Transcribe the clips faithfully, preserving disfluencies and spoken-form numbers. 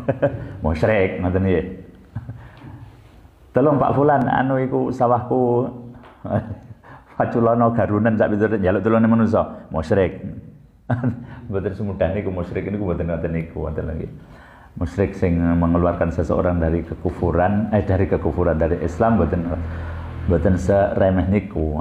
Musyrik ngoten nggih. Tolong Pak Fulan anu iku sawahku faculana garunen sak piturut njaluk tulune manusa, musyrik. Mboten semudah niku musyrik niku mboten ngoten niku wonten lagi. Musyrik sing mengeluarkan seseorang dari kekufuran, eh dari kekufuran dari Islam mboten mboten seremeh niku.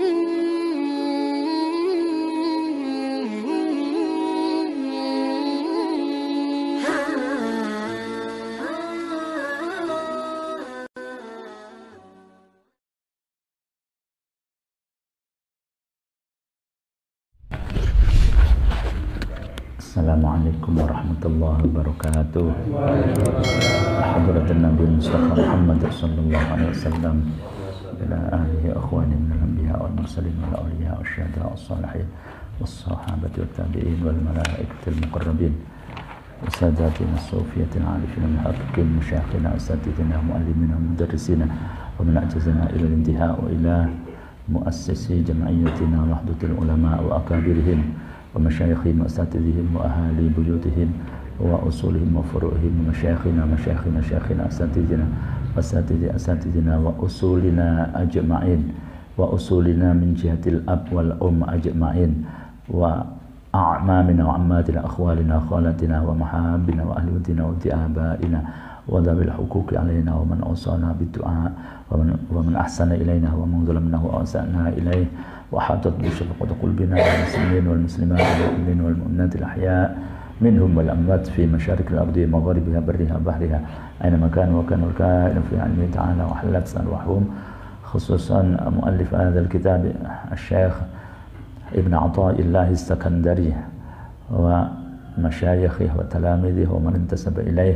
Assalamualaikum warahmatullahi wabarakatuh. Hadratin Nabi Mustafa Muhammad sallallahu alaihi wasallam ila alihi akhwani min al-anbiya wal mursalin wal awliya wasyuhada was-salihin was-sahabati wat-tabi'in wal malaikatil muqarrabin wasadatina as-sufiyatil arifin al-haqiqin musyayikhina asatidina muallimina mudarrisina wa min ajzina ila al-intiha wa ila muassisi jam'iyyatina wahdatul ulama wa akabirihim ومشايخهم وأساتذتهم وأهالي بيوتهم وأصولهم وفروعهم ومشايخنا مشايخنا شيخنا أساتذتنا وأساتذة أساتذتنا وأصولنا أجمعين وأصولنا من جهة الأب والأم أجمعين وأعمامنا وعماتنا أخوالنا أخوالاتنا ومحابنا وأهلنا وآبائنا وذوي الحقوق علينا ومن أوصانا بالدعاء ومن, ومن أحسن إلينا ومن ظلمنا وأسأنا إليه وحاطت بشفقة قلوبنا والمسلمين والمسلمات والمؤمنين والمؤمنات الأحياء منهم والأموات في مشارق الأرض مغاربها برها بحرها أينما كانوا وكانوا الكائن في علمه تعالى وحلت أرواحهم خصوصا مؤلف هذا الكتاب الشيخ ابن عطاء الله السكندري ومشايخه وتلاميذه ومن انتسب إليه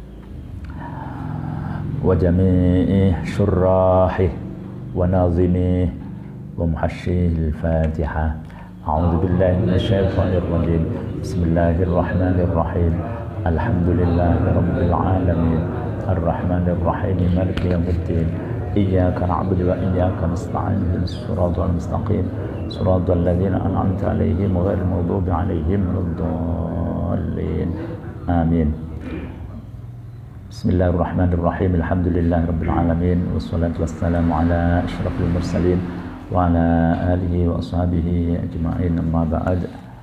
وجميع شراحه وناظميه ومحشيه الفاتحة. أعوذ بالله من الشيطان الرجيم. بسم الله الرحمن الرحيم. الحمد لله رب العالمين الرحمن الرحيم مالك يوم الدين إياك نعبد وإياك نستعين اهدنا الصراط المستقيم صراط الذين أنعمت عليهم غير المغضوب عليهم ولا الضالين آمين. بسم الله الرحمن الرحيم. الحمد لله رب العالمين والصلاة والسلام على أشرف المرسلين وعلى آله وأصحابه أجمعين. أما بعد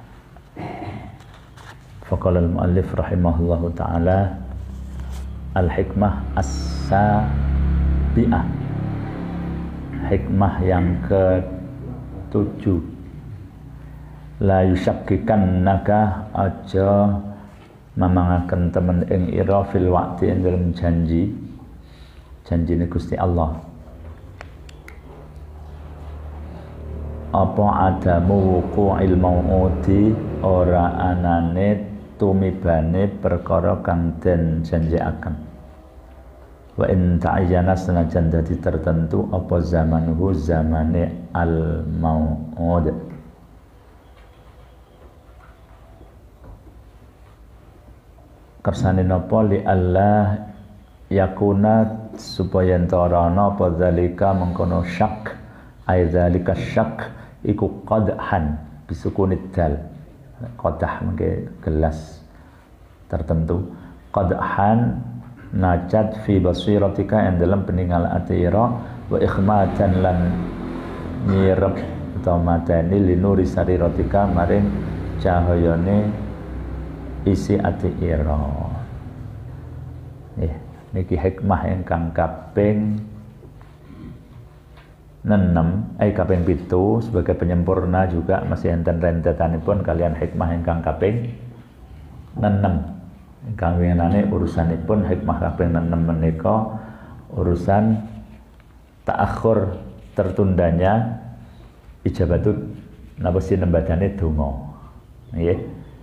فقال المؤلف رحمه الله تعالى الحكمة السابعة, hikmah yang ketujuh, la yusyakikannaka aja mamangaken temen ing ira fil waqti ing dalem janji janjine Gusti Allah apa adamu wuqu'il mau'udi ora anane tumibane perkara kang den janjiaken wa in ta'ayyana senajan dadi tertentu apa zamanuhu zamane al mau'ud. Kersane napa li Allah yakuna supaya entarana apa zalika mengkono syak ai zalika syak iku qadhan bisukunid dal, qadah mengke gelas tertentu, qadhan najat fi basiratika yang dalam peninggal atira wa ikhmatan lan nyirep atau mateni linuri sariratika maring cahayane isi ati ira. Nggih, niki hikmah ingkang kaping enam, eh kaping pitu sebagai penyempurna juga masih enten rentetanipun kalian hikmah ingkang kaping enam. Ingkang winginane urusanipun hikmah kaping enam menika urusan ta'akhur tertundanya ijabatut napa sinembadane donga. Nggih.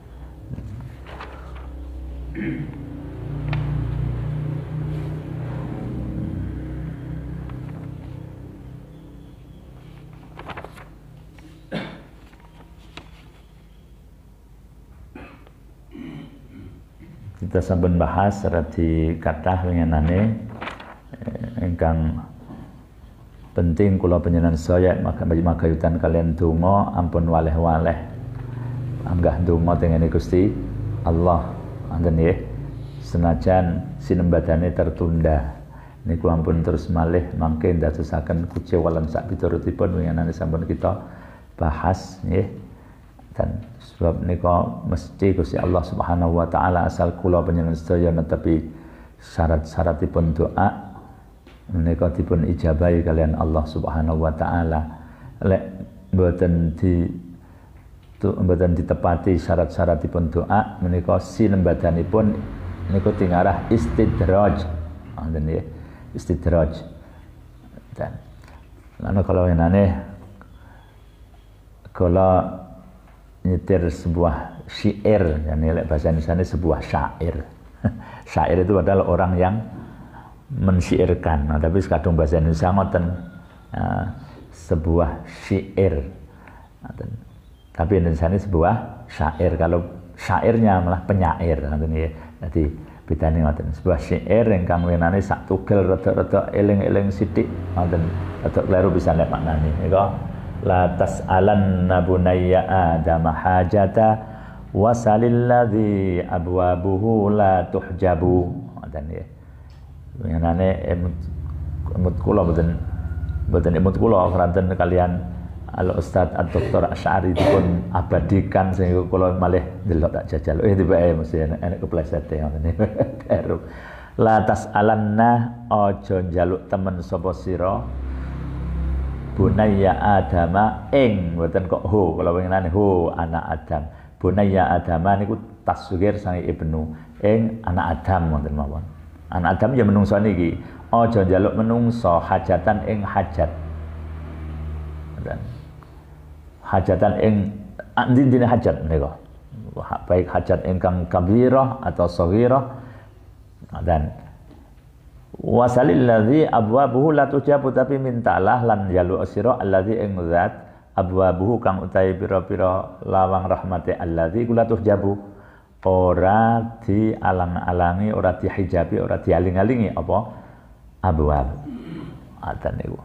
Kita sampun bahas radi kathah winginane ingkang penting kula panjenengan saya maka magayutan kalian donga ampun waleh-waleh anggah donga tengene Gusti Allah. Wonten nggih senajan sinembadane tertunda niku ampun terus malih mangke ndadosaken kucewalan sak piturutipun winginane sampun kita bahas nggih. Dan sebab nika mesti Gusti Allah Subhanahu wa taala asal kula panjenengan sedaya netepi syarat-syaratipun doa menika dipun ijabahi kalian Allah Subhanahu wa taala. Lek mboten di tu mboten ditepati syarat-syaratipun doa menika sinembadanipun niku tingarah istidraj. Ngoten nggih, istidraj. Dan lan kalau enane kala nyetir sebuah syair, yang nilai bahasa Indonesia sebuah syair. Syair itu adalah orang yang mensyairkan. Nah, tapi kadung bahasa Indonesia ngoten uh, sebuah syair. Tapi Indonesia ini sebuah syair. Kalau syairnya malah penyair. Jadi bedane ngoten. Sebuah syair ingkang wenane sak tugel rada-rada eling-eling sithik ngoten. Rada kleru bisa nek maknane. Nika la tas'alanna bunayya adama hajata wasalil ladzi abwabuhu la tuhjabu. Ngoten nggih. Winginane emut emut kula mboten mboten emut kula keranten kalian al Ustaz Ad-Doktor Asy'ari dipun abadikan sehingga kula malih delok tak jajal. Eh tibake mesti enek keplesete ngoten niku. La tas'alanna aja njaluk temen sapa sira bunayya adama ing mboten kok ho kula winginane ho anak Adam. Bunayya adama niku tasghir sange ibnu ing anak Adam wonten mawon. Anak Adam ya menungso niki aja njaluk menungso hajatan ing hajat. Dan hajatan ing ndi-ndine hajat menika. Baik hajat ingkang kabirah atau shaghirah. Dan wasalil ladzi abwabuhu la tujabu tapi mintalah lan jalu sira alladzi ing zat abwabuhu kang utahe pira-pira lawang rahmate alladzi kula tujabu ora dialang-alangi, ora dihijabi, ora dialing-alingi apa abwab. Atan niku.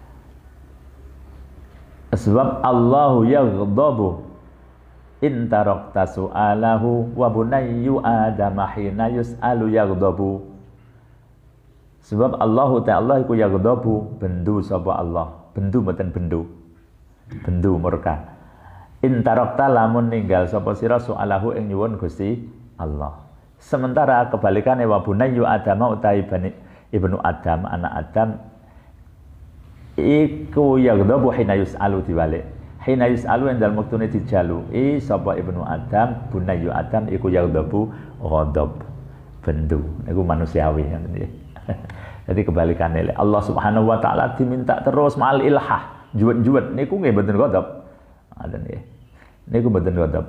Sebab Allahu yaghdabu in tarakta su'alahu wa bunayyu adama hina yus'alu yaghdabu. Sebab Allah Ta'ala iku yaghdabu bendu sapa Allah. Bendu mboten bendu. Bendu murka. In tarakta lamun ninggal sapa sira su'alahu ing nyuwun Gusti Allah. Sementara kebalikane wa bunayyu adama utahi bani ibnu Adam anak Adam iku yaghdabu hina yus'alu diwalik. Hina yus'alu endal maktune dijalu i sapa ibnu Adam bunayyu Adam iku yaghdabu ghadab bendu niku manusiawi ngoten nggih. Jadi kebalikannya Allah Subhanahu wa taala diminta terus ma'al ilhah juwet-juwet niku nggih mboten ghadab. Ngoten nggih. Niku mboten ghadab.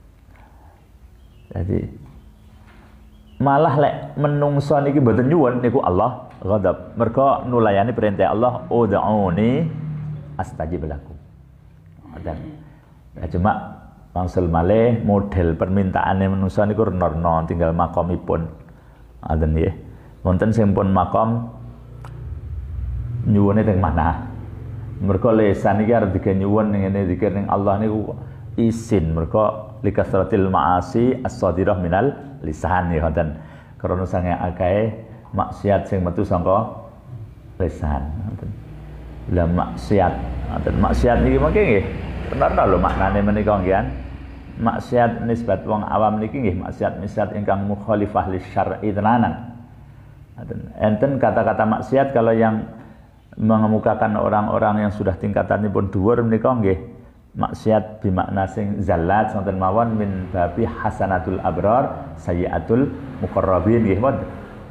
Jadi malah lek menungso niki mboten nyuwun niku Allah ghadab. Mergo nulayani perintah Allah ud'uni astajib lakum. Dan ya cuma wangsul malih model permintaane menungso niku renorno tinggal makomipun. Ngoten nggih. Wonten sing pun makom nyuwune teng mana? Mergo lisan iki arep dikene nyuwun ngene zikir ning Allah niku isin mergo likasratil ma'asi as-sadirah minal lisan ya ngoten. Karena sange akeh maksiat sing metu saka lisan ngoten. Lah maksiat ngoten maksiat niki mangke nggih bener lho maknane menika nggih. Maksiat nisbat wong awam niki nggih maksiat-maksiat ingkang mukhalifah lisyar'i tenanan. Enten kata-kata maksiat kalau yang mengemukakan orang-orang yang sudah tingkatannya pun dhuwur menika nggih maksiat bimakna sing zallat sonten mawon min babi hasanatul abrar sayyiatul muqarrabin nggih mon.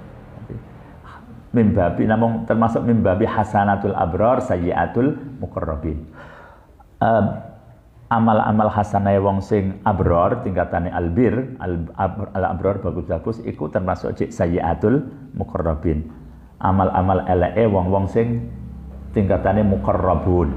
Min babi namung termasuk min babi hasanatul abrar sayyiatul muqarrabin. Uh, amal-amal hasanah wong sing abror tingkatane albir al abror bagus-bagus iku termasuk cek sayyiatul muqarrabin. Amal-amal eleke wong-wong sing tingkatane muqarrabun.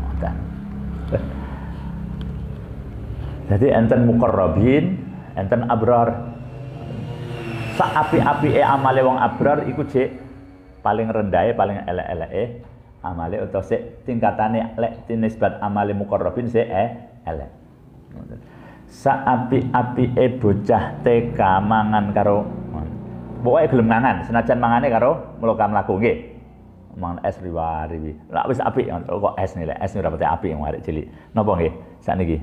Jadi enten muqarrabin, enten abror. Sak api-apike amale wong abror iku cek paling rendahe, paling elek-eleke amale utawa sik tingkatane lek tinisbat amale muqarrabin sik eh elek. Sa api-apike bocah T K mangan karo pokoke gelem mangan, senajan mangane karo mloka mlaku nggih. Mangan es riwa-riwi. Lah wis apik kok es nih, es ora pati apik wong arek cilik. Napa nggih sakniki?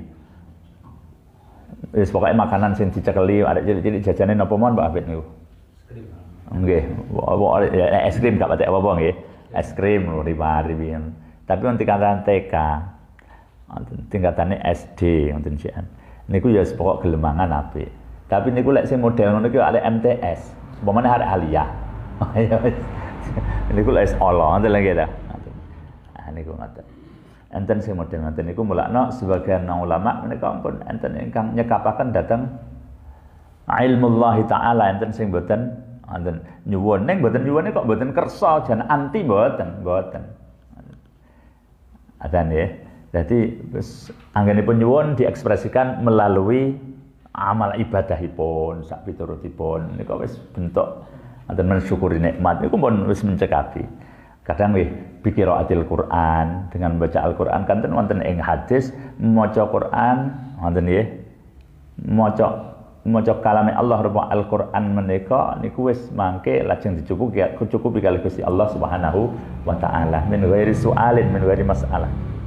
Wis pokoke makanan sing dicekeli arek cilik-cilik jajane napa mawon Pak Afid niku? Es krim. Nggih, es krim gak pati apa-apa nggih. Es krim riwa-riwi. Tapi untuk tingkatan T K, tingkatannya S D ngoten sian. Niku ya pokok gelem mangan apik. Tapi niku lek sing model ngono iki arek M T S, umpamane arek aliyah. Ya wis. Niku lek Allah ngoten lagi ta. Ah niku ngoten. Enten sing model ngoten niku mulakno sebagian ulama menika ampun enten ingkang nyekapaken dhateng ilmullah taala, enten sing boten enten nyuwun ning boten nyuwune kok boten kersa jan anti boten, boten. Adan ya. Jadi anggenipun nyuwun diekspresikan melalui amal ibadahipun, sak piturutipun. Niku wis bentuk enten mensyukuri nikmat niku pun wis mencekapi. Kadang nggih biqiraatil Quran, dengan membaca Al-Qur'an kanten wonten ing hadis maca Quran wonten nggih. Maca maca kalame Allah rupa Al-Qur'an menika niku wis mangke lajeng dicukupi cukupi kali Gusti Allah Subhanahu wa taala min ghairi su'alin min ghairi mas'alah.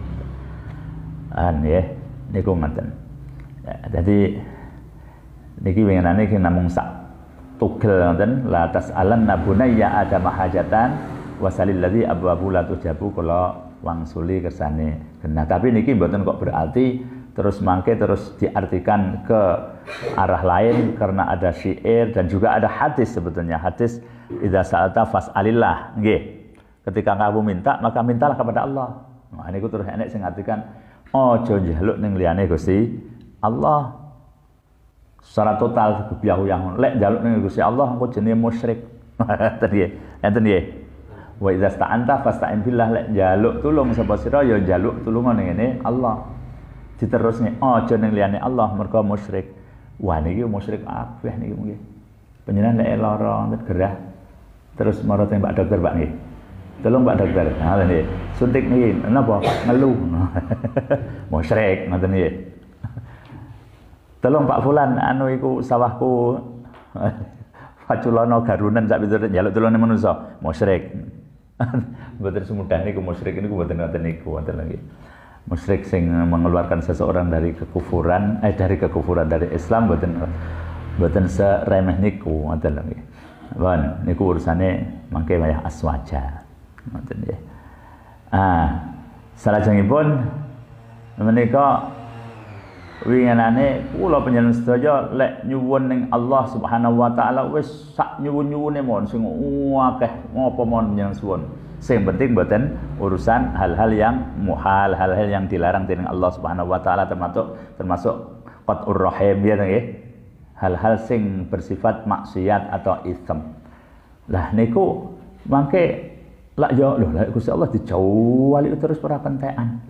An ya niku ngoten. Ya, jadi niki winginane ki namung sak tugel ngoten la tas'alanna bunayya adama hajatan wasalil ladzi abwabu la tujabu kula wangsuli kersane genah. Tapi niki mboten kok berarti terus mangke terus diartikan ke arah lain karena ada syair dan juga ada hadis sebetulnya. Hadis idza sa'alta fas'alillah nggih. Ketika kamu minta maka mintalah kepada Allah. Nah niku terus enek sing ngartikan ojo njaluk ning liyane Gusti Allah. Secara total kebiyahu yang lek njaluk ning Gusti Allah engko jenenge musyrik. Enten nggih. Enten nggih. Wa idza sta'anta fasta'in billah, lek njaluk tulung sapa sira ya njaluk tulungan ning ngene Allah. Diterusne aja ning liyane Allah mergo musyrik. Wah niki musyrik akeh niki nggih. Panjenengan lek lara gerah terus marang Mbak Dokter Pak nggih. Tolong Pak Dokter. Nah nggih. Suntik niki napa? Ngeluh. Musyrik ngoten nggih. Tolong Pak Fulan anu iku sawahku faculana garunan sak piturut njaluk tulunge manungsa. Musyrik. Mboten semudah niku musyrik niku mboten ngoten niku wonten lagi. Musyrik sing mengeluarkan seseorang dari kekufuran, eh dari kekufuran dari Islam mboten mboten seremeh niku ngoten lagi. Wan niku urusane mangke wayah aswaja. Ngoten nggih. Ah, salajengipun menika winginane kula panjenengan sedaya lek nyuwun ning Allah Subhanahu wa taala wis sak nyuwun-nyuwune mon sing akeh ngopo mon panjenengan suwun. Sing penting mboten urusan hal-hal yang muhal, hal-hal yang dilarang dening Allah Subhanahu wa taala termasuk termasuk qat'ur rahim ya nggih. Hal-hal sing bersifat maksiat atau ism. Lah niku mangke lak yo lho lek Gusti Allah dijauhi terus ora kentekan.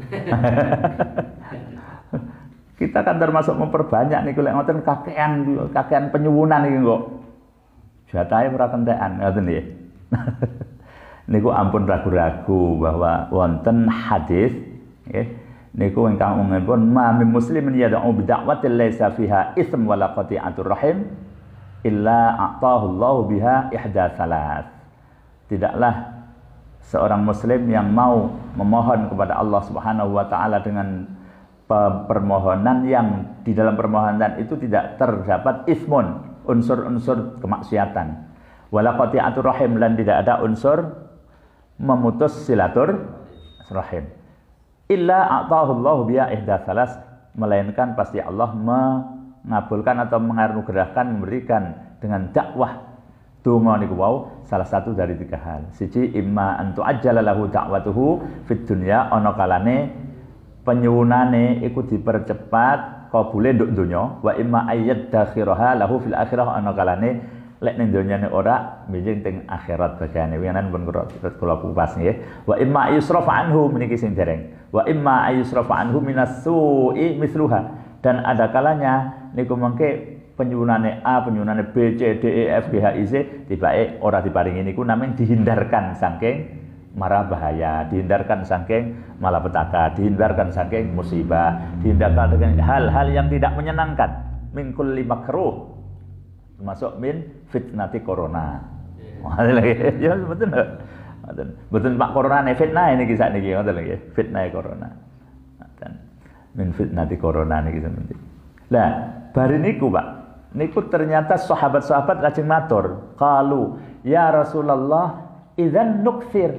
Kita kan termasuk memperbanyak niku lek ngoten kakean kakean penyuwunan iki kok. Jatahe ora kentekan ngoten nggih. Niku ampun ragu-ragu bahwa wonten hadis nggih niku ingkang umumipun ma min muslimin yad'u bi da'watin laisa fiha ism wala qati'atur rahim illa a'tahu Allahu biha ihda salas. Tidaklah seorang muslim yang mau memohon kepada Allah Subhanahu wa taala dengan permohonan yang di dalam permohonan itu tidak terdapat ismun, unsur-unsur kemaksiatan. Wala qati'atur rahim, dan tidak ada unsur memutus silatur rahim. Illa a'tahu Allahu biha ihda salas, melainkan pasti Allah mengabulkan atau menganugerahkan, memberikan dengan dakwah donga niku wau salah satu dari tiga hal. Siji imma an tu'ajjala lahu da'watuhu fid dunya, ana kalane penyuwunane iku dipercepat kabule nduk donya, wa imma ayyad dakhiraha lahu fil akhirah, ana kalane lek ning donyane ora mijing teng akhirat bagane winganan pun kula kupas nggih. Wa imma yusraf anhu meniki sing dereng, wa imma yusraf anhu minas su'i misluha, dan ada kalanya niku mengke penyuwunane A, penyuwunane B, C, D, E, F, G, H, I, C tibake ora diparingi niku namung dihindarkan saking mara bahaya, dihindarkan saking malapetaka, dihindarkan saking musibah, dihindarkan dengan hal-hal yang tidak menyenangkan, min kulli makruh, termasuk min fitnati corona. Ngoten lagi. Ya betul. Ngoten. Betul Pak corona ne fitnah ini kisah niki ngoten lagi. Fitnah corona. Ngoten. Min fitnati corona niki sampeyan. Lah, bari niku Pak. Niku ternyata sahabat-sahabat lajeng matur, qalu ya Rasulullah idzan nukfir.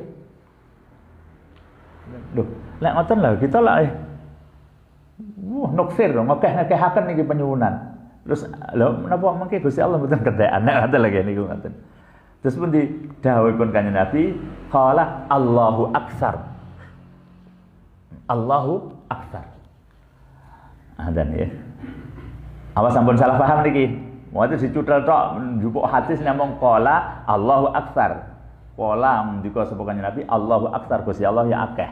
Loh, lek ngoten lho kita lah eh wah nukfir ngakeh-ngakehaken niki penyuwunan. Terus lho menapa mengke Gusti Allah mboten kedhekan nek ngoten lagi niku ngoten. Terus pun didhawuhipun Kanjeng Nabi, qala Allahu aktsar. Allahu aktsar. Adan ya. Awas sampun salah paham niki. Moate dicutel tok njupuk hadis namung qala Allahu aktsar. Qala ndika sapa Kanjeng Nabi Allahu aktsar Gusti Allah ya akeh.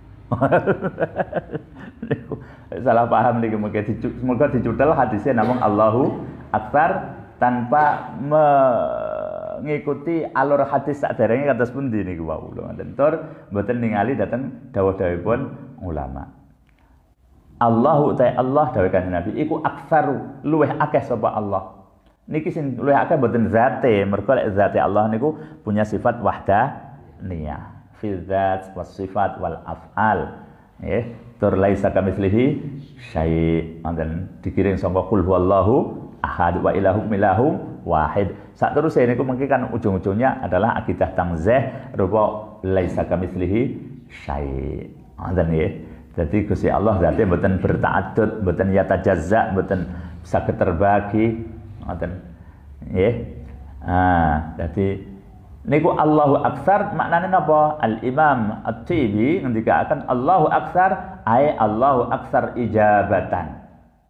Salah paham niki mungkin semoga dicutel hadisnya namung Allahu aktsar tanpa mengikuti alur hadis saderenge kados pundi niku wau lho ngoten tur mboten ningali dhateng dawuh-dawuhipun ulama. Allahu ta'ala Allah dawuh Kanjeng Nabi iku aksaru luweh akeh sapa Allah. Niki sing luweh akeh mboten zate, mergo lek zate Allah niku punya sifat wahdaniyah. Fil dzat was sifat wal af'al. Nggih, tur laisa kamitslihi syai'. Ngoten dikiring sangka qul huwallahu ahad wa ilahum ilahum wahid. Sak terus niku mengki kan ujung-ujungnya adalah akidah tanzih rupa laisa kamitslihi syai'. Ngoten nggih. Jadi Gusti Allah zate mboten berta'addud, mboten yatajazza, mboten saged terbagi, ngoten. Nggih. Ah, dadi niku Allahu aktsar maknane napa? Al-Imam At-Tibi ngendikaken Allahu aktsar ai Allahu aktsar ijabatan.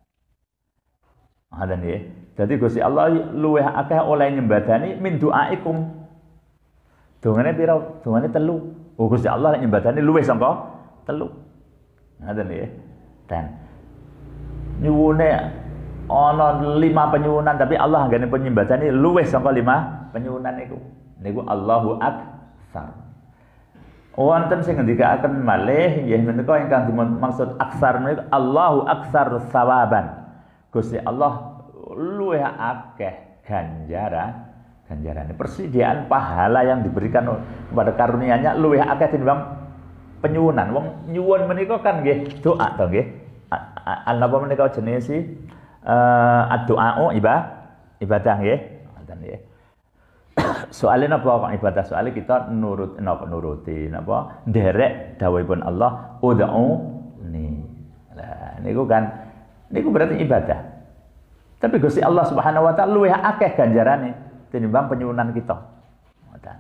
Ngoten nggih. Dadi Gusti Allah luwih akeh oleh nyembadani min du'aikum. Dongane pira? Dongane telu. Oh Gusti Allah nyembadani luwih sangka telu. Ngoten nggih. Dan nyuwune ana lima penyuwunan tapi Allah anggene penyembadane luwih saka lima penyuwunan niku. Niku Allahu aktsar. Wonten sing ngendikaken malih nggih menika ingkang dimaksud aksar menika Allahu aktsar sawaban. Gusti Allah luwih akeh ganjaran ganjarane persediaan pahala yang diberikan kepada karunia-Nya luwih akeh tinimbang penyuwunan. Wong nyuwun menika kan nggih doa to nggih. Napa menika jenis si uh, ad-du'a ibadah nggih. Ngoten nggih. Soale napa kok ibadah? Soale kita nurut napa nuruti napa nderek dawuhipun Allah ud'uni. Lah niku kan niku berarti ibadah. Tapi Gusti Allah Subhanahu wa taala luwih akeh ganjarane tinimbang penyuwunan kita. Ngoten.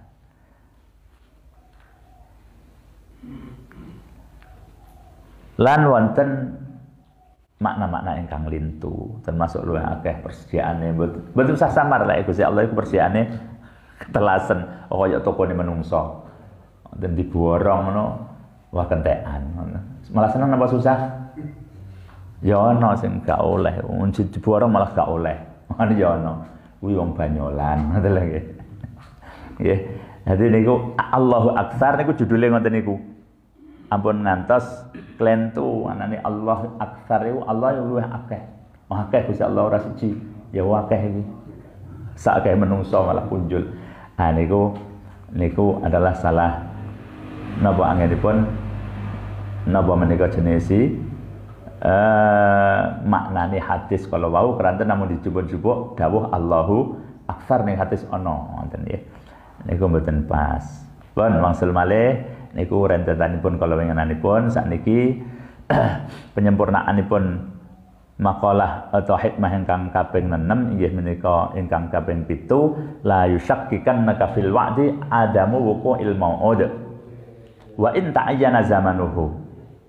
Lan wonten makna-makna ingkang lintu termasuk luwih akeh persediaane mboten usah samar lek Gusti Allah iku persediaane ketelasen kaya tokone menungso dan diborong ngono wah kentekan ngono malah seneng napa susah ya ana sing gak oleh wong diborong malah gak oleh ngono ya ana kuwi wong banyolan ngoten lho nggih nggih dadi niku Allahu aktsar niku judule ngoten niku ampun ngantos klentu anane Allah aktsar iku Allah luwih akeh. Akeh Gusti Allah ora siji, ya akeh iki. Sak akeh menungso malah punjul. Ah niku niku adalah salah napa angenipun napa menika jenisi eh maknane hadis kalau wau keranten namun dijupuk-jupuk dawuh Allahu aktsar ning hadis ana ngoten nggih. Niku mboten pas. Pun wangsul malih niku rentetanipun kala winginanipun sakniki penyempurnaanipun makalah atau hikmah ingkang kaping enam inggih menika ingkang kaping pitu la yusyakkikanna fil wa'di adamu wuqu'il mau'ud wa in ta'ayyana zamanuhu.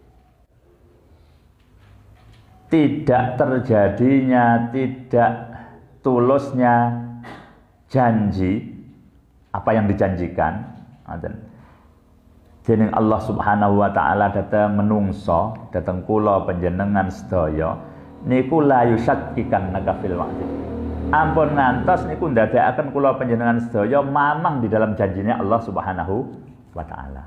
Tidak terjadinya, tidak tulusnya janji apa yang dijanjikan dening Allah Subhanahu wa taala dhateng menungso dhateng kula panjenengan sedaya niku la yusakkikan nakafil wa'di. Ampun ngantos niku ndadekaken kula panjenengan sedaya mamang di dalam janjinya Allah Subhanahu wa taala.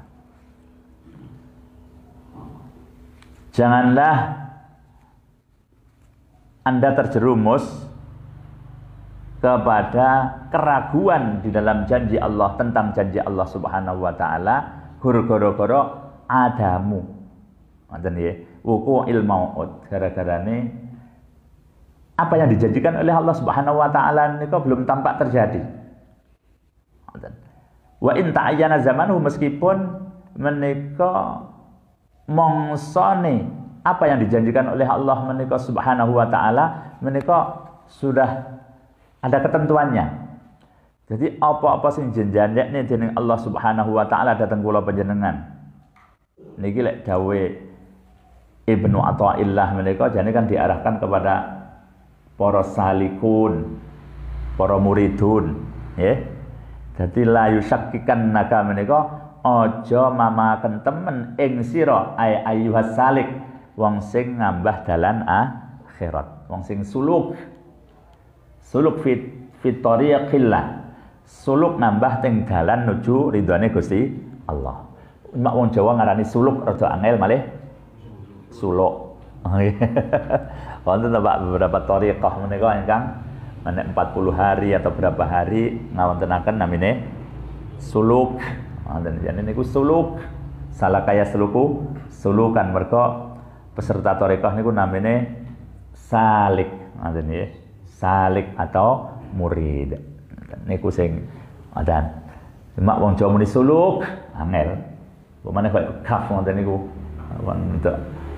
Janganlah Anda terjerumus kepada keraguan di dalam janji Allah tentang janji Allah Subhanahu wa taala gara-gara adamu. Ngoten nggih. Wuqu'il mau'ud gara-garane apa yang dijanjikan oleh Allah Subhanahu wa taala niku belum tampak terjadi. Ngoten. Wa in ta'ayyana zamanuhu meskipun menika mongsone apa yang dijanjikan oleh Allah menika Subhanahu wa taala menika sudah ada ketentuannya. Jadi apa-apa sing janjane dening Allah Subhanahu wa taala dateng kula panjenengan. Niki lek dawuh Ibnu Athaillah menika jane kan diarahkan kepada para salikun, para muridun, nggih. Dadi la yusakkikan naga menika aja mamaken temen ing sira ay ayyuhas salik wong sing ngambah dalan akhirat, wong sing suluk suluk fit fit tariqillah, suluk nambah teng dalan nuju ridwane Gusti Allah. Mak wong Jawa ngarani suluk rada angel malih suluk. Wonten beberapa tariqah menika ingkang menek empat puluh hari atau berapa hari ngawontenaken namine suluk. Wonten jane niku suluk. Salah kaya suluku, sulukan mergo peserta tariqah niku namine salik. Wonten nggih. Salik atau murid. Niku sing adan. Mak wong Jawa muni suluk angel. Pemane kok kaf ngoten niku. Wonten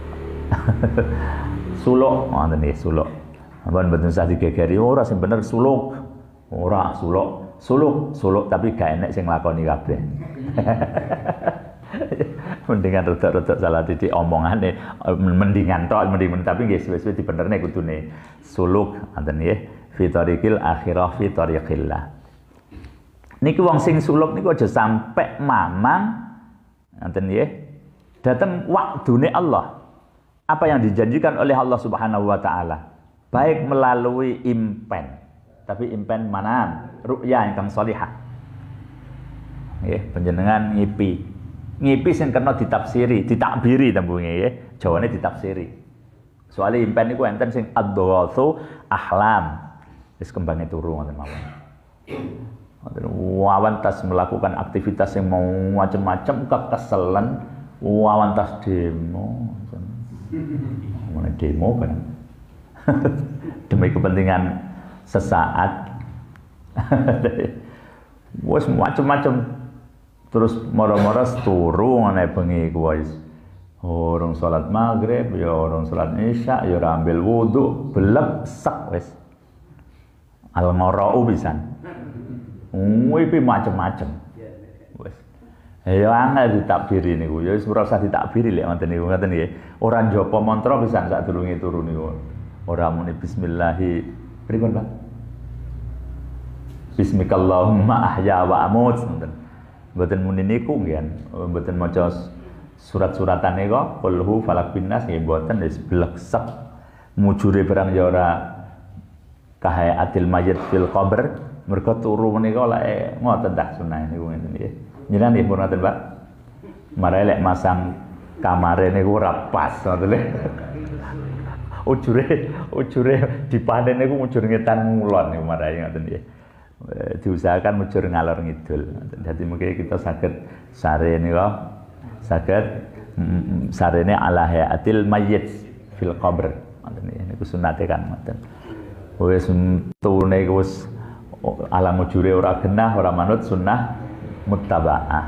suluk, ngoten nggih suluk. Ampun mboten usah digegeri ora sing bener suluk. Ora suluk, suluk, suluk tapi gak enek sing nglakoni kabeh. Mendingan rodok-rodok salah titik omongane, mendingan tok mending tapi nggih suwe-suwe dibenerne kudune suluk ngoten nggih fi tariqil akhirah fi tariqillah. Niki wong sing suluk niku aja sampe mamang ngoten nggih dateng waktune Allah. Apa yang dijanjikan oleh Allah Subhanahu wa taala baik melalui impen, tapi impen manam, ru'ya ingkang shalihah. Nggih, panjenengan ngipi. Ngipi sing kena ditafsiri, ditakbiri tembunge nggih. Jawane ditafsiri. Soale impen niku enten sing ad-dawatsu ahlam. Wis kembange turu ngoten mawon. Ngoten wawan tas melakukan aktivitas yang mau macam-macam kekeselan, wawan tas demo. Mana demo kan? Demi kepentingan sesaat. Wes macam-macam. Terus moro-moro turu ngene bengi ku wis. Orang salat maghrib, ya orang salat isya, ya ora ambil wudu, belek sak wis. Al-marau pisan. Kuwi macam-macam. Wis. Ya angel ditakbiri niku. Ya wis ora usah ditakbiri lek ngoten niku ngoten nggih. Ora njopo mantra pisan sak durunge turu niku. Ora muni bismillahi. Pripun, Pak? Bismikallahumma ahya wa amut ngoten. Mboten muni niku nggih, mboten maca surat-suratan niku, qul falak binnas nggih mboten wis bleksek. Mujure barang ya ora kahayatil mayyit fil qabr, mergo turu menika lek ngoten dah sunah niku ngene nggih. Njenengan nggih pun ngoten, Pak. Mare lek masang kamare niku ora pas ngoten lho. Ujure ujure dipanen niku ujur ngetan ngulon niku mare ngoten nggih. Diusahakan mujur ngalor ngidul. Dadi mungkin kita saged sare nika saged sarene ala hayatil mayyit fil qabr. Ngoten niku sunate kan ngoten. Wis tune wis ala mujure ora genah ora manut sunnah muttabaah.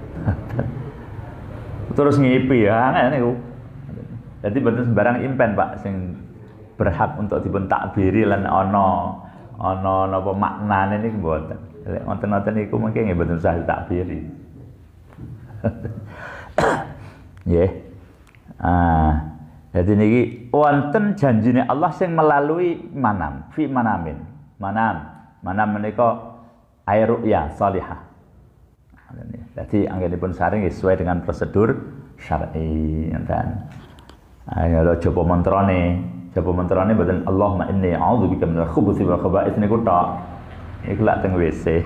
Terus ngipi ya ngene niku. Dadi mboten sembarang impen Pak sing berhak untuk dipun takbiri lan ana ana napa maknane niku mboten. Lek wonten-wonten niku mengke nggih mboten usah ditakbiri. Nggih. Ah, jadi niki wonten janjine Allah sing melalui manam, fi manamin. Manam, manam menika air ru'ya salihah. Jadi anggenipun saring sesuai dengan prosedur syar'i ngoten. Ayo coba mantrane. Coba mantrane mboten Allahumma inni a'udzubika minal khubuthi wal khaba'its niku tok. Iku lak teng W C.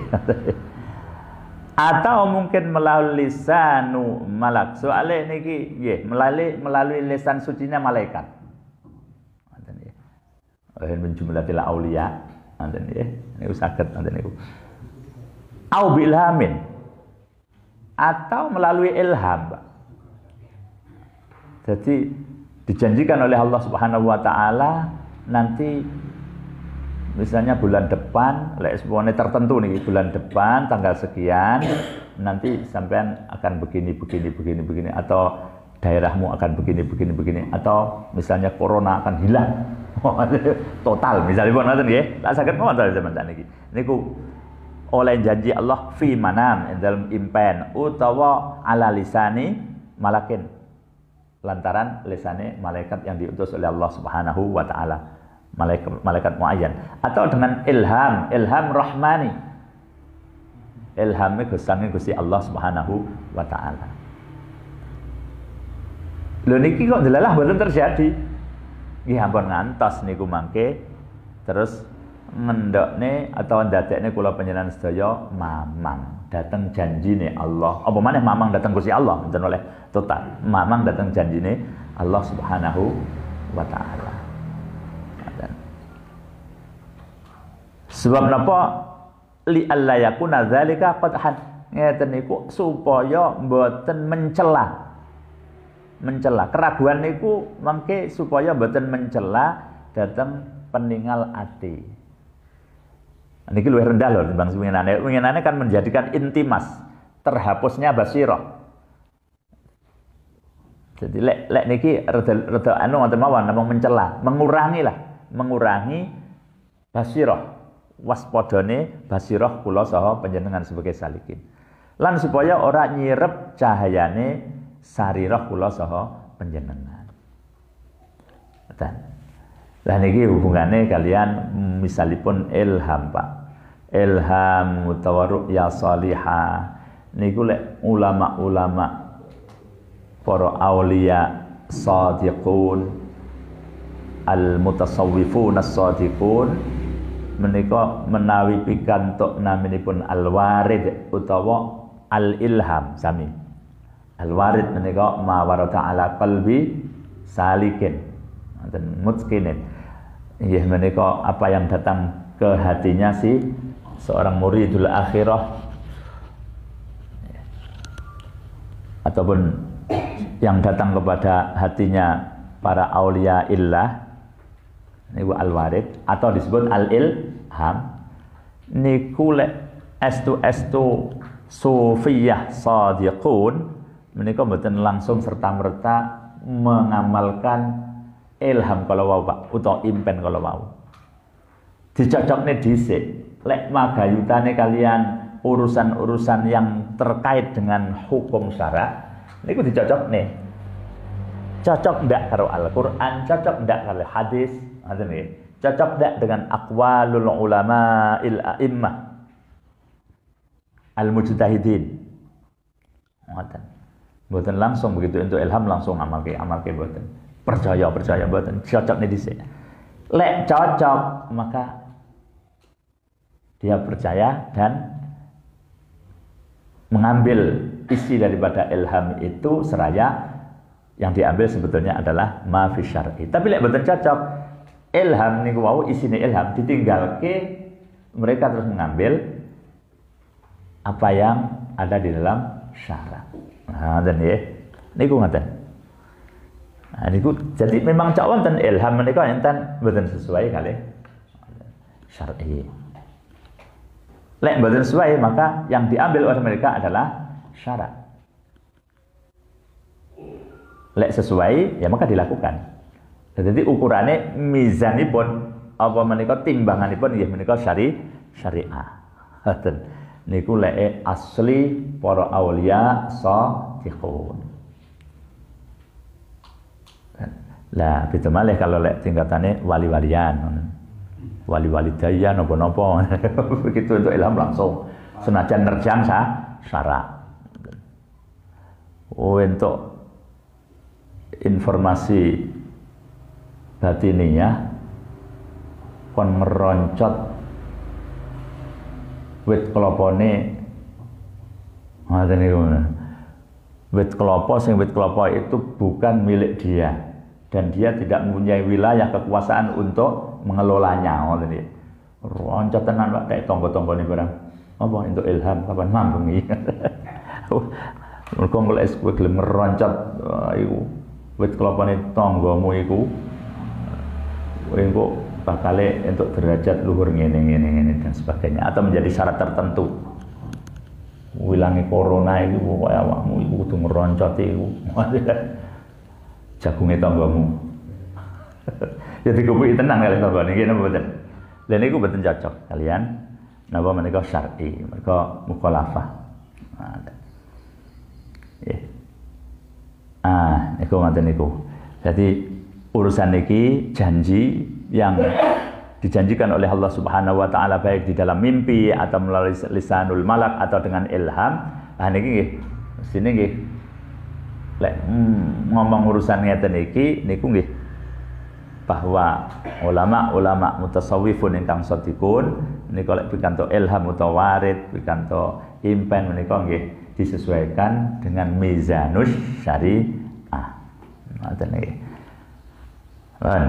Atau mungkin melalui lisanu malak. Soale niki nggih, melalui melalui lisan sucinya malaikat. Ngoten nggih. Wa min jumlatil auliya Ngoten nggih. Niku saged ngoten niku. Au bilhamin atau melalui ilham. Jadi dijanjikan oleh Allah Subhanahu wa taala nanti misalnya bulan depan, lek semuanya tertentu nih, bulan depan tanggal sekian nanti sampean akan begini begini begini begini atau daerahmu akan begini begini begini atau misalnya corona akan hilang total misalnya pun ngoten nggih. Tak saged ngoten sampean niki. Niku oleh janji Allah fi manam dalam impen utawa ala lisani malakin lantaran lisane malaikat yang diutus oleh Allah Subhanahu wa taala. Malaikat malaikat muayyan atau dengan ilham ilham rahmani ilhamnya gusange Gusti Allah Subhanahu wa taala. Lho niki kok delalah mboten terjadi. Nggih ampun ngantos niku mangke terus ngendokne atau ndadekne kula panjenengan sedaya mamang dateng janjine Allah. Apa maneh mamang dateng Gusti Allah mboten oleh total. Mamang dateng janjine Allah Subhanahu wa taala. Sebab napa li alla yakuna dzalika qadhan ngeten niku supaya mboten mencela. Mencela keraguan niku mangke supaya mboten mencela dateng peninggal ati. Niki luwih rendah lho timbang winginane. Winginane kan menjadikan intimas, terhapusnya basirah. Jadi lek lek niki rada rada anu ngoten mawon namung mencela, mengurangi lah, mengurangi basirah. Waspadane basirah kula saha panjenengan sebagai salikin. Lan supaya ora nyirep cahayane sarirah kula saha panjenengan. Ngoten. Lah niki hubungane kalian misalipun ilham Pak. Ilham utawa ru'ya salihah niku lek ulama-ulama para aulia shadiqun al-mutasawwifun as-shadiqun menika menawi pikantuk naminipun al-warid utawa al-ilham sami. Al-warid menika ma warada ala qalbi salikin dan mutqinin. Inggih menika apa yang datang ke hatinya si seorang muridul akhirah ataupun yang datang kepada hatinya para aulia illah niku al-warid atau disebut al-ilham niku lek estu estu sufiyah shadiqun menika mboten langsung serta-merta mengamalkan ilham kalau wau Pak utawa impen kalau wau. Dicocokne dhisik lek magayutane kalian urusan-urusan yang terkait dengan hukum syara niku dicocokne. Cocok ndak karo Al-Qur'an, cocok ndak karo hadis, ngoten nggih. Cocok ndak dengan aqwalul ulama il a'immah al-mujtahidin. Ngoten. Mboten langsung begitu untuk ilham langsung amalke amalke mboten. Percaya percaya mboten, cocokne dhisik. Lek cocok maka dia percaya dan mengambil isi daripada ilham itu seraya yang diambil sebetulnya adalah ma fi syar'i. Tapi lek mboten cocok, ilham niku wau isine ilham ditinggalke mereka terus mengambil apa yang ada di dalam syara. Nah, ngoten nggih. Niku ngoten. Nah, niku jadi memang cak wonten ilham menika enten mboten sesuai kalih syar'i. Lek mboten sesuai maka yang diambil oleh mereka adalah syara. Lek sesuai ya maka dilakukan. Jadi ukurannya mizanipun apa menika timbanganipun nggih menika syari syariah. Ngoten. Niku lek asli para aulia shadiqun. Lah beda malih kalau lek tingkatane wali-walian. Wali-wali daya napa-napa. Begitu untuk ilham langsung senajan nerjang sah syarak. Oh untuk informasi batiniah kon ngeroncot wit kelopone ngoten niku. Wit kelapa sing wit kelapa itu bukan milik dia dan dia tidak mempunyai wilayah kekuasaan untuk mengelolanya ngoten iki. Roncot tenan Pak tek tangga-tanggane barang. Apa untuk ilham kapan mambengi. Mergo golek kowe gelem ngeroncot iku wit kelopane tanggamu iku kowe engko bakal entuk derajat luhur ngene ngene ngene dan sebagainya atau menjadi syarat tertentu. Wilangi corona iku pokoke awakmu iku kudu ngeroncot iku. Jagunge tanggamu. Jadi kuwi tenang kali tanggane iki napa mboten. Lha niku mboten cocok kalian napa menika syar'i, mereka mukhalafah. Nah, ya. Ah, niku ngoten niku. Jadi urusan niki janji yang dijanjikan oleh Allah Subhanahu wa taala baik di dalam mimpi atau melalui lisanul malak atau dengan ilham. Ah niki nggih, sini nggih. Lek mm, ngomong urusan ngeten niki niku nggih bahwa ulama-ulama mutasawwifun ingkang shadiqun menika lek pikanto ilham utawa warid, pikanto impen menika nggih disesuaikan dengan mizanus syariah. Ngoten nggih. Kan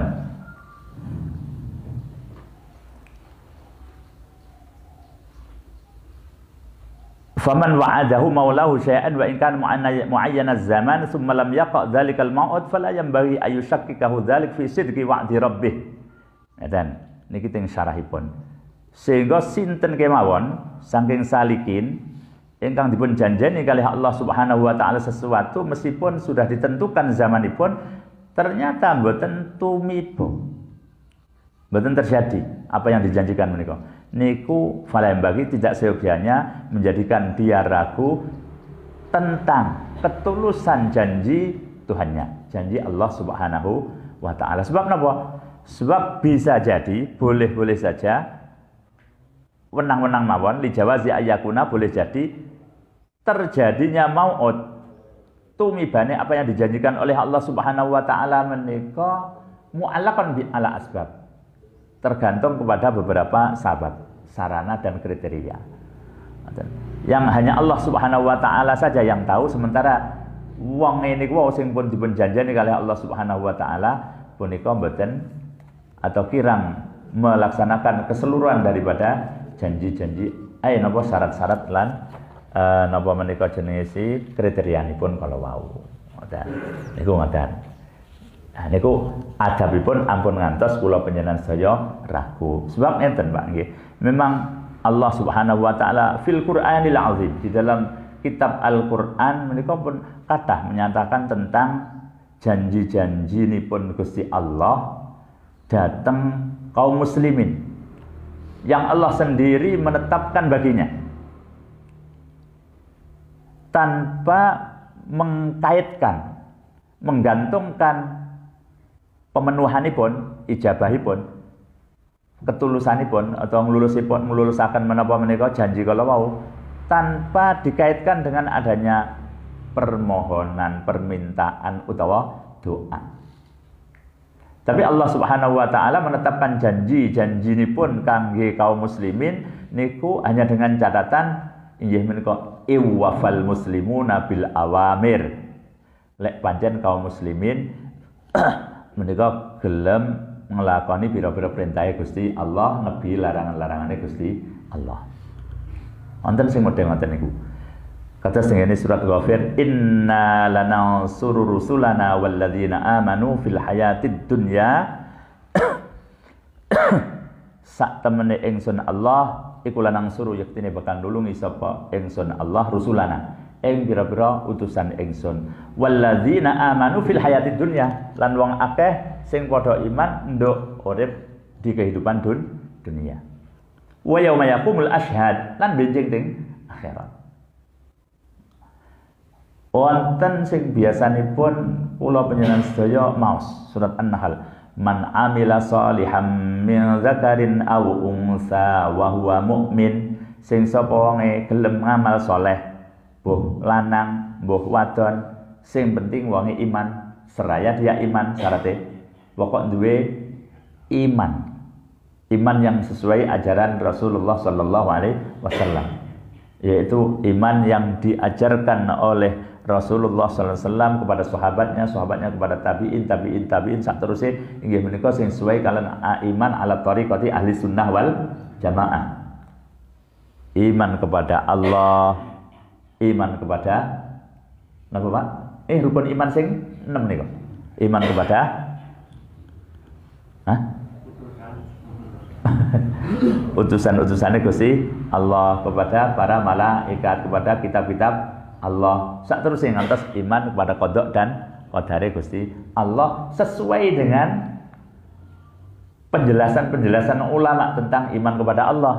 faman wa'adahu maulahu syai'an wa in kana mu'ayyana az-zaman thumma lam yaqa' dzalikal mau'ud fala yanbaghi ayushakkikahu dzalik fi sidqi wa'di rabbih. Ngeten niki teng syarahipun. Sehingga sinten kemawon saking salikin ingkang dipun janjeni kalih Allah Subhanahu wa taala sesuatu meskipun sudah ditentukan zamanipun ternyata mboten tumiba. Mboten terjadi apa yang dijanjikan menika. Niku fala bagi tidak seyogianya menjadikan dia ragu tentang ketulusan janji Tuhannya, janji Allah Subhanahu wa taala. Sebab napa? Sebab bisa jadi, boleh-boleh saja wenang-wenang mawon li jawazi ayakuna boleh jadi terjadinya mau'ud tumibane apa yang dijanjikan oleh Allah Subhanahu wa taala menika mu'allaqan bi ala asbab. Tergantung kepada beberapa sabab, sarana dan kriteria. Yang hanya Allah Subhanahu wa taala saja yang tahu, sementara wong ini kuwi sing pun dipun janjeni kalih Allah Subhanahu wa taala punika mboten atau kirang melaksanakan keseluruhan daripada janji-janji eh napa syarat-syarat lan eh, napa menika jenenge si kriterianipun kalau wau. Ngoten. Niku ngoten. Nah niku adabipun ampun ngantos kula panjenengan sedaya ragu. Sebab enten Pak nggih. Memang Allah Subhanahu wa taala fil Qur'anil Azim di dalam kitab Al-Qur'an menika pun kathah menyatakan tentang janji-janjinipun Gusti Allah datang kaum muslimin yang Allah sendiri menetapkan baginya tanpa mengkaitkan, menggantungkan pemenuhanipun, ijabahipun, ketulusanipun atau ngelulusipun ngelulusaken menapa menika janji kala wau tanpa dikaitkan dengan adanya permohonan, permintaan utawa doa. Tapi Allah Subhanahu wa taala menetapkan janji-janjinipun kangge kaum muslimin niku hanya dengan catatan inggih menika iwafal muslimuna bil awamir. Lek pancen kaum muslimin menika gelem nglakoni pira-pira perintahe Gusti Allah, nebi larangan-larangane Gusti Allah. Wonten sing model ngoten niku. Kados teng surat Ghafir, inna lanansuru rusulana walladzina amanu fil hayatid dunya. Sak temene ingsun Allah iku lanansuru yektine bakal nulungi sapa ingsun Allah rusulana ing pira-pira utusan ingsun walladzina amanu fil hayatid dunya lan wong akeh sing padha iman nduk urip di kehidupan dun dunia wa yauma yaqumul asyhad lan benjing teng akhirat. Wonten sing biasanipun kula panjenengan sedaya maos surat An-Nahl, man amila shalihan min dzakarin aw unsa wa huwa mukmin, sing sapa wonge gelem ngamal saleh mbuh lanang mbuh wadon sing penting wonge iman, seraya dia iman syaratnya pokok duwe iman, iman yang sesuai ajaran Rasulullah sallallahu alaihi wasallam, yaitu iman yang diajarkan oleh Rasulullah sallallahu alaihi wasallam kepada sahabatnya, sahabatnya kepada tabi'in, tabi'in, tabi'in sak terusé inggih menika sing sesuai kalian iman ala thariqati ahli sunnah wal jamaah. Iman kepada Allah, iman kepada napa Pak? Eh rukun iman sing enam niku. Iman kepada Hah? Utusan-utusannya Gusti Allah, kepada para malaikat, kepada kitab-kitab Allah. Sak terus yang ngantos iman kepada qada dan qadare Gusti Allah sesuai dengan penjelasan-penjelasan ulama tentang iman kepada Allah.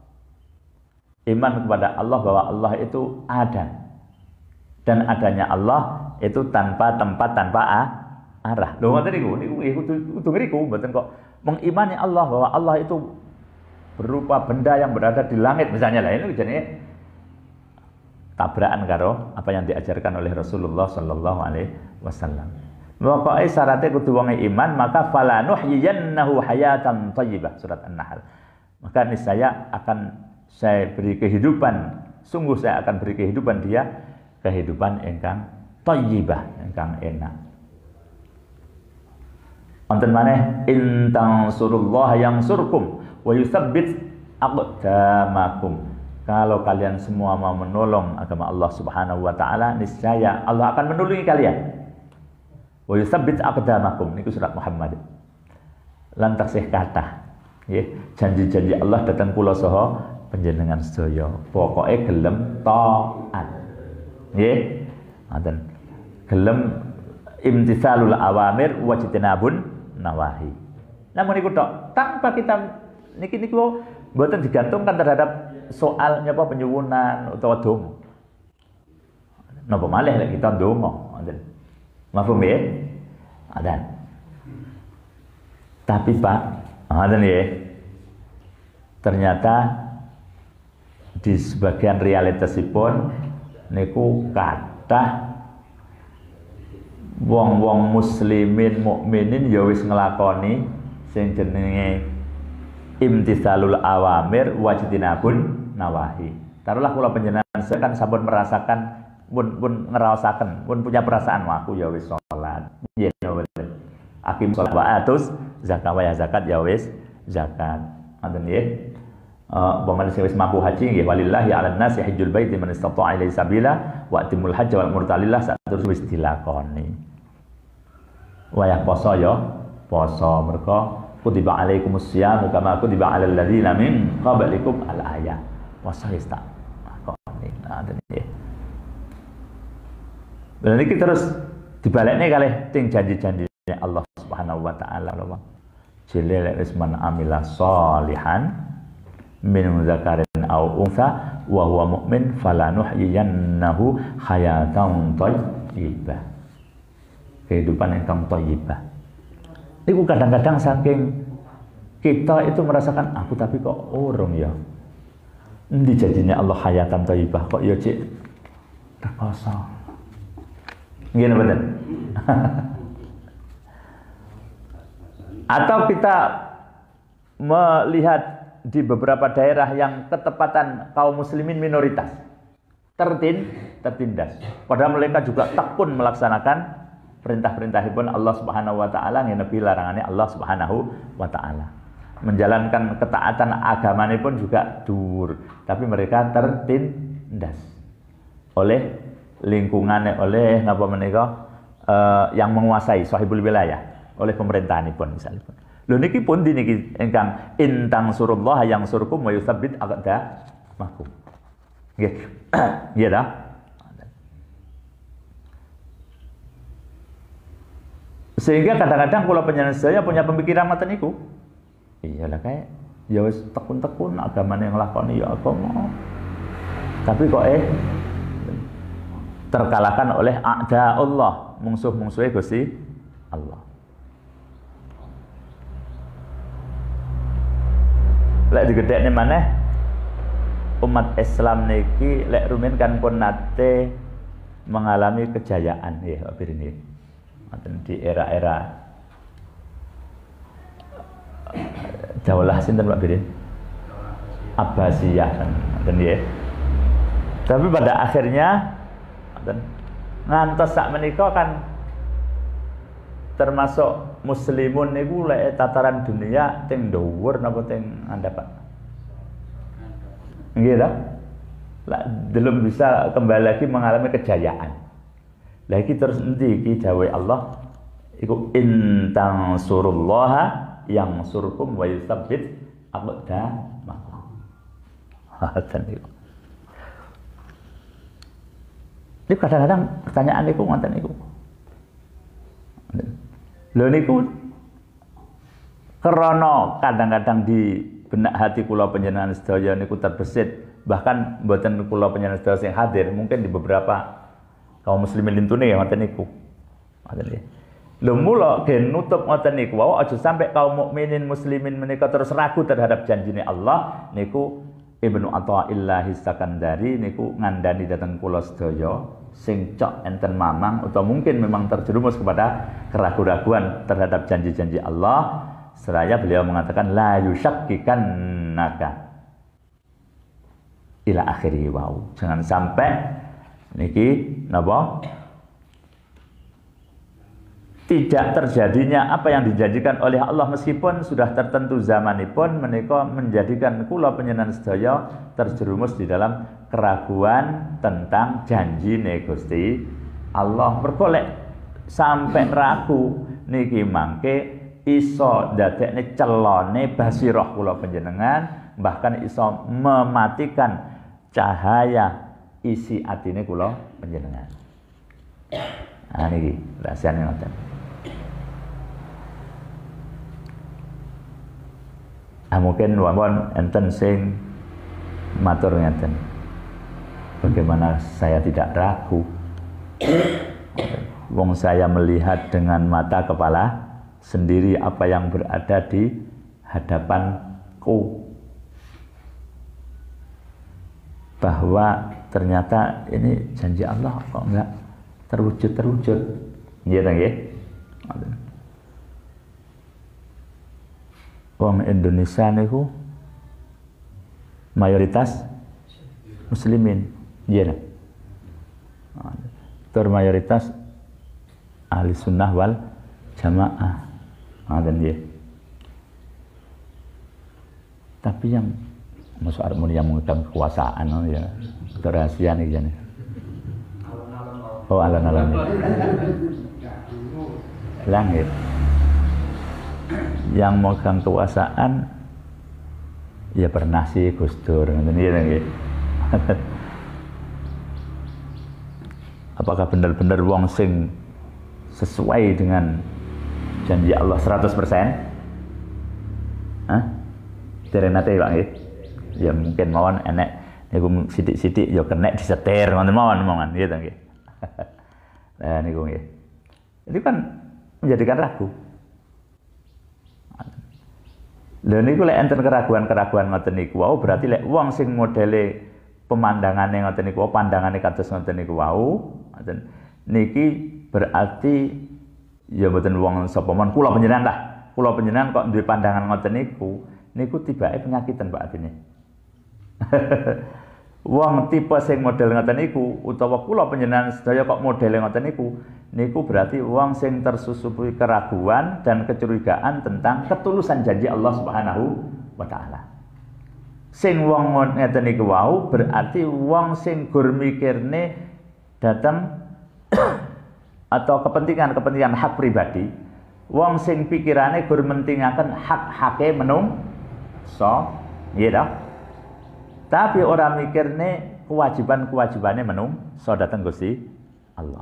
Iman kepada Allah bahwa Allah itu ada, dan adanya Allah itu tanpa tempat, tanpa arah. Lho ngoten niku, niku kudu ngriku mboten kok mengimani Allah bahwa Allah itu berupa benda yang berada di langit misalnya lah, ini jenenge tabrakan karo apa yang diajarkan oleh Rasulullah sallallahu alaihi wasallam. Pokoke syaratnya kudu wong iman, maka fala nuhyiyannahu hayatan thayyibah, surat An-Nahl. Maka niscaya akan saya beri kehidupan, sungguh saya akan beri kehidupan dia kehidupan ingkang thayyibah, ingkang enak. Wonten maneh in tansurullaha yansurkum wa yutsabbit aqdamakum. Kalau kalian semua mau menolong agama Allah Subhanahu wa taala, niscaya Allah akan menolongi kalian. Wa yutsabbit aqdamakum niku surat Muhammad. Lan taksih kathah nggih, janji-janji Allah datang kula saha panjenengan sedaya. Pokoke gelem taat. Nggih. Ngoten. Gelem imtitsalul awamir wa jitinabun nawahi. Namun niku tok, tanpa kita niki niku mboten digantungkan terhadap soal nyapa penyuwunan utawa donga. Napa malih lek kita donga, ngoten. Mafhum ya? Adan. Tapi Pak, ngoten ya. Ternyata di sebagian realitasipun niku kathah wong-wong muslimin mukminin ya wis nglakoni sing jenenge imtitsalul awamir wajtinabun nawahi. Taruhlah kula panjenengan kan sampun merasakan pun pun ngraosaken, pun punya perasaan wah aku ya wis salat. Yen akim salat wa atus zakat wa zakat ya wis zakat. Ngoten nggih. Eh pamanen sing wis mampu haji nggih walillahi 'alan nasi hajjul baiti man istata'a ilaihi sabila wa atimul hajja wal murtalillah saterus wis dilakoni. Wayah poso ya poso mergo kutiba alaikumus siyam kama kutiba alal ladzina min qablikum al ayah. Poso wis tak lakoni. Nah nggih. Dan ini terus dibalekne kalih ting janji-janjine Allah Subhanahu wa taala lho. Jilil isman amila sholihan min zakarin aw untha wa huwa mu'min falanuhyiyannahu hayatan thayyibah. Kehidupan yang thayyibah. Iku kadang-kadang saking kita itu merasakan aku tapi kok urung ya. Endi janjine Allah hayatan thayyibah kok ya cik terkoso. Nggih bener. Atau kita melihat di beberapa daerah yang ketepatan kaum muslimin minoritas tertin, tertindas. Padahal mereka juga tekun melaksanakan perintah-perintahipun Allah Subhanahu wa taala ngenepi larangannya Allah Subhanahu wa taala. Menjalankan ketaatan agamanya pun juga dur, tapi mereka tertindas oleh lingkungannya, oleh napa menika uh, yang menguasai sahibul wilayah, oleh pemerintahanipun misalnya. Lho niki pun di niki ingkang intang surullah yang surkum wa yutsabbit aqdamakum. Nggih. Nggih ta? Sehingga kadang-kadang kula panjenengan saya punya pemikiran ngoten niku. Iyalah kae ya wis tekun-tekun agamane nglakoni ya agama. Tapi kok eh terkalahkan oleh a'da Allah, musuh-musuhnya Gusti Allah. Lek digedhekne maneh umat Islam niki lek rumiyin kan pun nate mengalami kejayaan nggih Pak Bir nggih. Di era-era Daulah sinten Pak Bir? Abbasiyah kan nggih. Tapi pada akhirnya ngantos sak menika kan termasuk muslimun niku lek tataran dunia teng dhuwur napa teng ngandhap Pak? Nggih ta? Lah belum bisa kembali lagi mengalami kejayaan. Lah iki terus endi iki dawuh Allah iku in tansurullaha yansurkum wa yutsabbit aqdamakum. Haten iku. Ini kadang-kadang pertanyaan niku ngoten niku. Lho niku krana kadang-kadang di benak hati kula panjenengan sedaya niku terbesit, bahkan mboten kula panjenengan sedaya sing hadir, mungkin di beberapa kaum muslimin lintune ngoten niku. Ngoten nggih. Lho mula gen nutup ngoten niku wae aja sampai kaum mukminin muslimin menika terus ragu terhadap janjine Allah niku. Ibnu Athaillah Sakandari niku ngandani dateng kula sedaya sing cok enten mamang atau mungkin memang terjerumus kepada keraguan-raguan terhadap janji-janji Allah. Seraya beliau mengatakan la yusyakkikannaka ila akhiri wau. Jangan sampai niki napa tidak terjadinya apa yang dijanjikan oleh Allah meskipun sudah tertentu zamanipun menika menjadikan kula panjenengan sedaya terjerumus di dalam keraguan tentang janji Gusti Allah. Bergolek sampai ragu niki mangke iso dadekne celone basirah kula panjenengan, bahkan iso mematikan cahaya isi atine kula panjenengan. Nah niki rahasiane ngoten. Ah mungkin wawon enten sing matur ngeten. Bagaimana saya tidak ragu? Wong saya melihat dengan mata kepala sendiri apa yang berada di hadapanku. Bahwa ternyata ini janji Allah kok enggak terwujud-terwujud. Nggih ta nggih? Wong Indonesia niku mayoritas muslimin, iya nah. Tur mayoritas ahli sunnah wal jamaah, ngoten nggih. Tapi yang masuk harmoni yang memegang kekuasaan ya, itu rahasia nih jane. Oh alon-alon. Langit. Yang megang kekuasaan ya pernah sih Gus Dur ngoten nggih. Apakah benar-benar wong sing sesuai dengan janji Allah seratus persen? Hah? Terenate Pak nggih. Ya mungkin mawon enek niku sithik-sithik ya kenek disetir ngoten mawon mawon nggih ta nggih. Nah niku nggih. Itu kan menjadikan ragu. Lha niku lek enten keraguan-keraguan ngoten niku wau berarti lek wong sing modele pemandangane ngoten niku pandangane kados ngoten niku wau ngoten niki berarti ya mboten wong sapa mon kula panjenengan lah. Kula panjenengan kok duwe pandangan ngoten niku niku tibake penyakitan Pak Adine. Wong tipe sing model ngoten niku utawa kula panjenengan sedaya kok modele ngoten niku niku berarti wong sing tersusupi keraguan dan kecurigaan tentang ketulusan janji Allah Subhanahu wa taala. Sing wong ngoten niku wau berarti wong sing gur mikirne dateng atau kepentingan-kepentingan hak pribadi, wong sing pikirane gur mentingaken hak-hake menungso, nggih ta? Tapi orang mikirne kewajiban-kewajibannya menungso dateng Gusti Allah.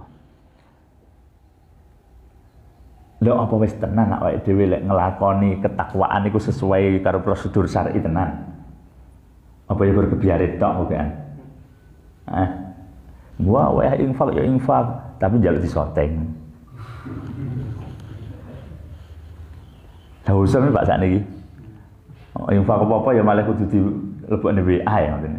Lho apa wis tenan awake dhewe lek nglakoni ketakwaan iku sesuai karo prosedur syar'i tenan? Apa ya berkebiarit tok bukan? Eh. Gua wae infak ya infak, tapi njaluk disoteng. Lah usah Pak sakniki. Oh, infak apa-apa ya malah kudu dilebokne W A ya ngoten.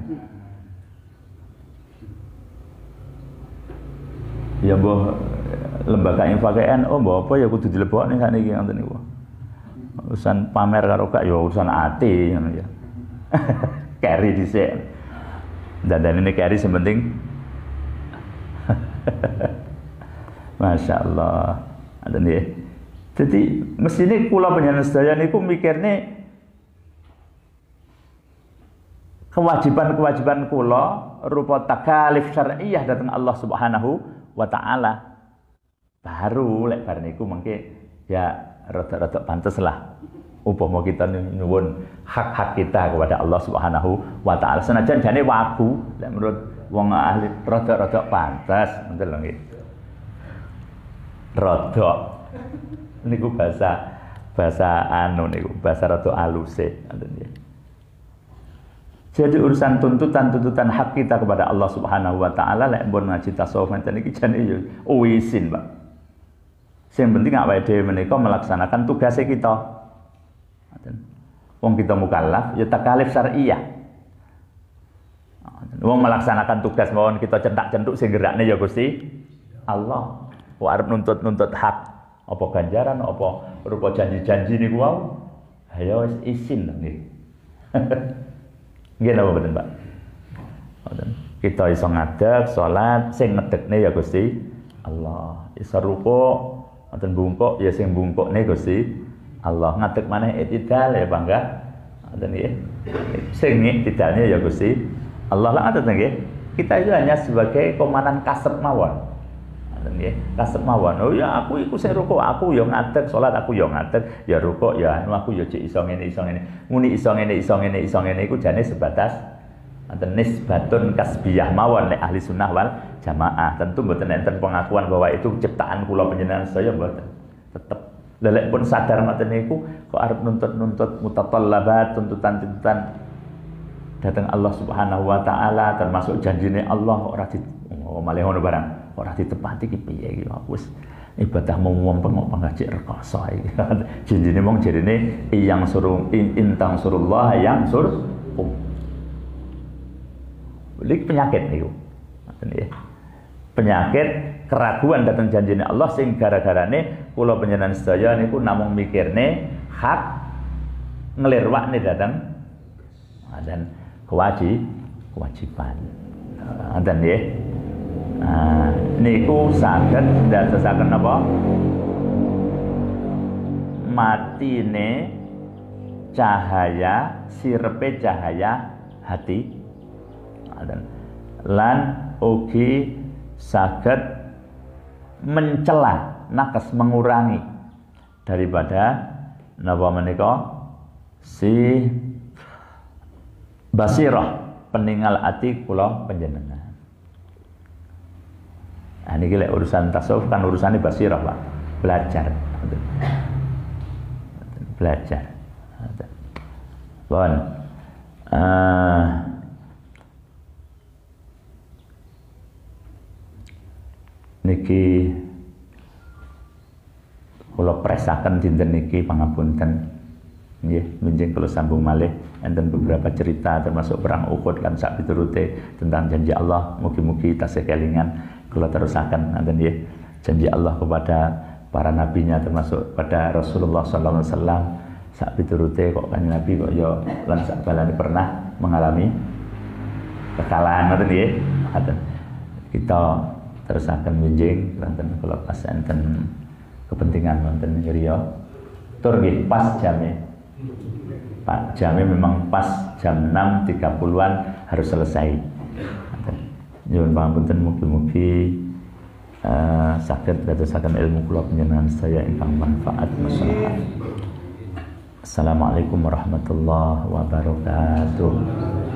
Ya mbah lembaga infak N U mbah apa ya kudu dilebokne sakniki ngoten niku. Urusan pamer karo gak ya urusan ati ngono ya. Carry dhisik. Dandanane carry sing penting. Masya Allah. Ada nih. Jadi mestine kula panjenengan sedaya niku mikirne kewajiban-kewajiban kula rupa takalif syar'iyyah datang Allah Subhanahu wa taala. Baru lek bar niku mengke ya rada-rada pantes lah upama kita nyuwun hak-hak kita kepada Allah Subhanahu wa taala. Senajan jane wabu lek menurut wong ahli rada-rada pantes ngoten lho nggih. Rada niku bahasa bahasa anu niku bahasa rada aluse ngoten nggih. Jadi urusan tuntutan-tuntutan hak kita kepada Allah Subhanahu wa taala lek mbon ngaji tasawuf ngeten iki jane yo wisin, Pak. Sing penting awake dhewe menika melaksanakan tugasnya kita. Wong kita mukallaf ya takalif syar'iyyah. Wong melaksanakan tugas mawon kita centak-centuk sing gerakne ya Gusti Allah. Kok arep nuntut-nuntut hak apa ganjaran apa rupa janji-janji niku wae. Ayo wis isin nggih. Nggih napa mboten, Pak? Mboten. Kita iso ngadeg salat sing ngedekne ya Gusti Allah. Iso rukuk wonten bungkuk ya sing bungkukne Gusti Allah. Ngadeg maneh i'tidal ya Bangga. Ngoten nggih. Sing i'tidalnya ya Gusti Allah lah ngoten nggih. Kita itu hanya sebagai komandan kasep mawon. Ngoten nggih. Kasep mawon. Oh ya aku iku sing rukuk, aku ya ngadeg salat, aku ya ngadeg, ya rukuk ya anu aku ya cek iso ngene iso ngene. Muni iso ngene iso ngene iso ngene iku jane sebatas enten nisbatun kasbiyah mawon nek ahli sunnah wal jamaah. Tentu mboten enten pengakuan bahwa itu ciptaan kula panjenengan saya mboten. Tetep lelek pun sadar ngoten niku kok arep nuntut-nuntut mutatallabat tuntutan-tuntutan datang Allah Subhanahu wa taala termasuk janjine Allah kok ora di oh, malih ngono barang kok ora ditepati iki piye iki wis ibadah mung pengok pangajik rekoso iki. Janjine mung jarine yang suruh intang surullah yang suruh Ini penyakit niku. Penyakit keraguan datang janjine Allah sing gara-garane kula panjenengan sedaya niku namung mikirne hak nglirwakne datang dan kewajib kewajiban. Ngoten nggih. Nah, niku saged ndadosaken apa? Matine cahaya sirepe cahaya hati. Lan ugi saged mencela nakes mengurangi daripada napa menika si basirah peninggal ati kula panjenengan. Nah niki lek urusan tasawuf kan urusane basirah, Pak. Belajar. Belajar. Bon. Uh, niki kula presaken dinten niki pangapunten nggih benjing kula sambung malih enten beberapa cerita termasuk perang Uhud kan sak piturute tentang janji Allah mugi-mugi tasih kelingan kula terusaken enten nggih janji Allah kepada para nabinya termasuk pada Rasulullah sallallahu alaihi wasallam sak piturute kok kan nabi kok ya lan sak balane pernah mengalami kekalahan ngoten nggih ngoten kita terusaken benjing wonten kula pas enten kepentingan wonten griya tur nggih pas jame Pak jamnya memang pas jam enam tiga puluhan harus selesai. Nyuwun pangapunten mugi-mugi uh, saged dadosaken ilmu kula panjenengan saya ingkang manfaat maslahat. Assalamualaikum warahmatullahi wabarakatuh.